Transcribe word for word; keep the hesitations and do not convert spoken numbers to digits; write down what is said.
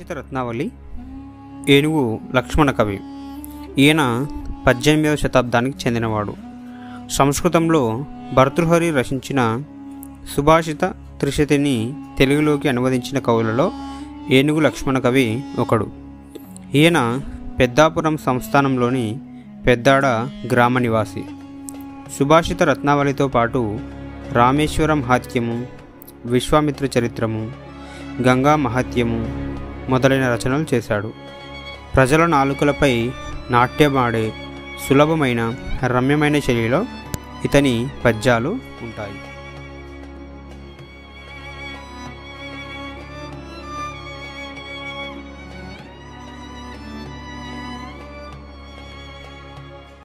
సుభాషిత రత్నావళి ఏనుగు లక్ష్మణ కవి. ఈయన పద్దెనిమిదవ శతాబ్దానికి చెందినవాడు. సంస్కృతంలో భర్తృహరి రచించిన సుభాషిత త్రిశతిని తెలుగులోకి అనువదించిన కవులలో ఏనుగు లక్ష్మణ కవి ఒకడు. ఈయన పెద్దాపురం సంస్థానంలోని పెద్దాడ గ్రామ నివాసి. సుభాషిత రత్నావళితో పాటు రామేశ్వరం మహాత్మ్యము, విశ్వామిత్ర చరిత్రము, గంగా మహత్యము మొదలైన రచనలు చేశాడు. ప్రజల నాలుకలపై నాట్యమాడే సులభమైన రమ్యమైన శైలిలో ఇతని పద్యాలు ఉంటాయి.